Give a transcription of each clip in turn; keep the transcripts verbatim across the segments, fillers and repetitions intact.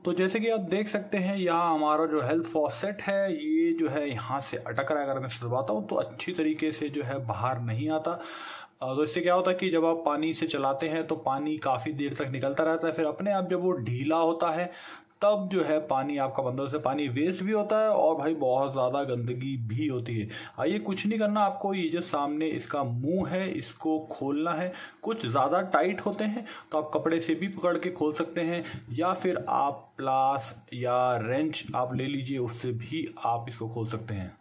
तो जैसे कि आप देख सकते हैं यहाँ हमारा जो हेल्थ फॉसेट है ये जो है यहाँ से अटक रहा है। अगर मैं दबाता हूँ तो अच्छी तरीके से जो है बाहर नहीं आता। तो इससे क्या होता है कि जब आप पानी से चलाते हैं तो पानी काफ़ी देर तक निकलता रहता है, फिर अपने आप जब वो ढीला होता है तब जो है पानी आपका बंद होता है। पानी वेस्ट भी होता है और भाई बहुत ज़्यादा गंदगी भी होती है। आइए कुछ नहीं करना आपको, ये जो सामने इसका मुंह है इसको खोलना है। कुछ ज़्यादा टाइट होते हैं तो आप कपड़े से भी पकड़ के खोल सकते हैं, या फिर आप प्लास या रेंच आप ले लीजिए, उससे भी आप इसको खोल सकते हैं।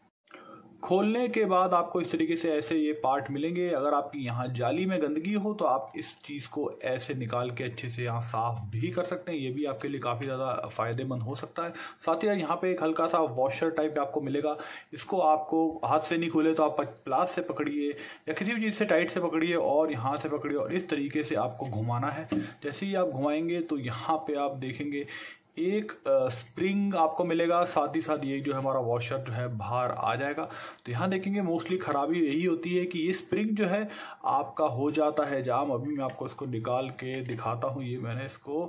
खोलने के बाद आपको इस तरीके से ऐसे ये पार्ट मिलेंगे। अगर आपकी यहाँ जाली में गंदगी हो तो आप इस चीज़ को ऐसे निकाल के अच्छे से यहाँ साफ भी कर सकते हैं, ये भी आपके लिए काफ़ी ज़्यादा फ़ायदेमंद हो सकता है। साथ ही यहाँ पे एक हल्का सा वॉशर टाइप आपको मिलेगा, इसको आपको हाथ से नहीं खोले तो आप प्लास से पकड़िए या किसी भी चीज़ से टाइट से पकड़िए और यहाँ से पकड़िए और इस तरीके से आपको घुमाना है। जैसे ही आप घुमाएंगे तो यहाँ पर आप देखेंगे एक स्प्रिंग आपको मिलेगा, साथ ही साथ ये जो है हमारा वॉशर जो है बाहर आ जाएगा। तो यहाँ देखेंगे मोस्टली ख़राबी यही होती है कि ये स्प्रिंग जो है आपका हो जाता है जाम। अभी मैं आपको इसको निकाल के दिखाता हूँ। ये मैंने इसको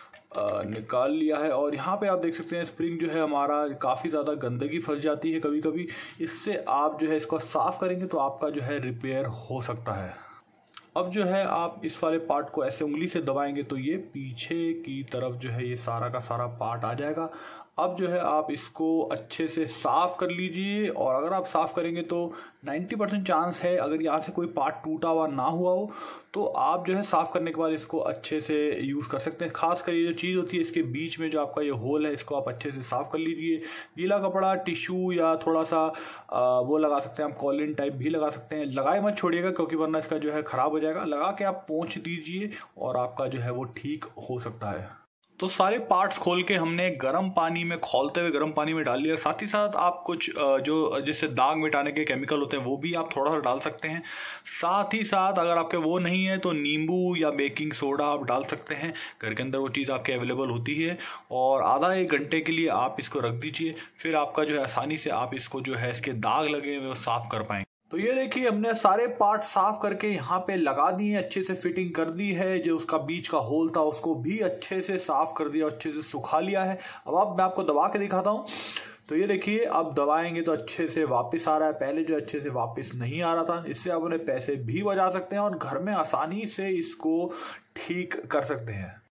आ, निकाल लिया है और यहाँ पे आप देख सकते हैं स्प्रिंग जो है हमारा काफ़ी ज़्यादा गंदगी फंस जाती है कभी कभी। इससे आप जो है इसको साफ़ करेंगे तो आपका जो है रिपेयर हो सकता है। अब जो है आप इस वाले पार्ट को ऐसे उंगली से दबाएंगे तो ये पीछे की तरफ जो है ये सारा का सारा पार्ट आ जाएगा। अब जो है आप इसको अच्छे से साफ़ कर लीजिए और अगर आप साफ़ करेंगे तो नब्बे परसेंट चांस है अगर यहाँ से कोई पार्ट टूटा हुआ ना हुआ हो तो आप जो है साफ़ करने के बाद इसको अच्छे से यूज़ कर सकते हैं। खास कर ये जो चीज़ होती है इसके बीच में जो आपका ये होल है इसको आप अच्छे से साफ़ कर लीजिए। गीला कपड़ा, टिश्यू या थोड़ा सा आ, वो लगा सकते हैं आप, कॉलिन टाइप भी लगा सकते हैं। लगाए मत छोड़िएगा क्योंकि वरना इसका जो है ख़राब हो जाएगा। लगा के आप पोंछ दीजिए और आपका जो है वो ठीक हो सकता है। तो सारे पार्ट्स खोल के हमने गर्म पानी में खौलते हुए गर्म पानी में डाल लिया। साथ ही साथ आप कुछ जो जैसे दाग मिटाने के केमिकल होते हैं वो भी आप थोड़ा सा डाल सकते हैं। साथ ही साथ अगर आपके वो नहीं है तो नींबू या बेकिंग सोडा आप डाल सकते हैं, घर के अंदर वो चीज़ आपके अवेलेबल होती है। और आधा एक घंटे के लिए आप इसको रख दीजिए, फिर आपका जो है आसानी से आप इसको जो है इसके दाग लगे हुए साफ़ कर पाएंगे। तो ये देखिए हमने सारे पार्ट साफ करके यहाँ पे लगा दिए, अच्छे से फिटिंग कर दी है। जो उसका बीच का होल था उसको भी अच्छे से साफ कर दिया, अच्छे से सुखा लिया है। अब आप मैं आपको दबा के दिखाता हूँ। तो ये देखिए अब दबाएंगे तो अच्छे से वापस आ रहा है, पहले जो अच्छे से वापस नहीं आ रहा था। इससे आप उन्हें पैसे भी बचा सकते हैं और घर में आसानी से इसको ठीक कर सकते हैं।